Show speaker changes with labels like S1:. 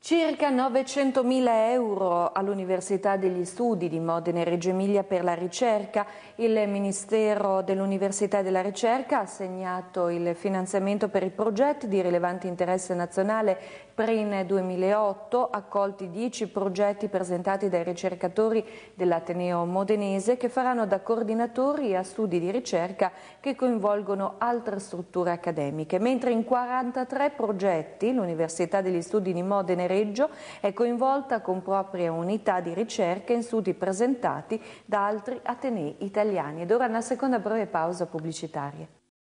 S1: Circa 900.000 euro all'Università degli Studi di Modena e Reggio Emilia per la ricerca. Il Ministero dell'Università e della Ricerca ha assegnato il finanziamento per i progetti di rilevante interesse nazionale PRIN 2008, accolti 10 progetti presentati dai ricercatori dell'Ateneo modenese che faranno da coordinatori a studi di ricerca che coinvolgono altre strutture accademiche, mentre in 43 progetti l'Università degli Studi di Modena e Reggio è coinvolta con propria unità di ricerca in studi presentati da altri atenei italiani. Ed ora una seconda breve pausa pubblicitaria.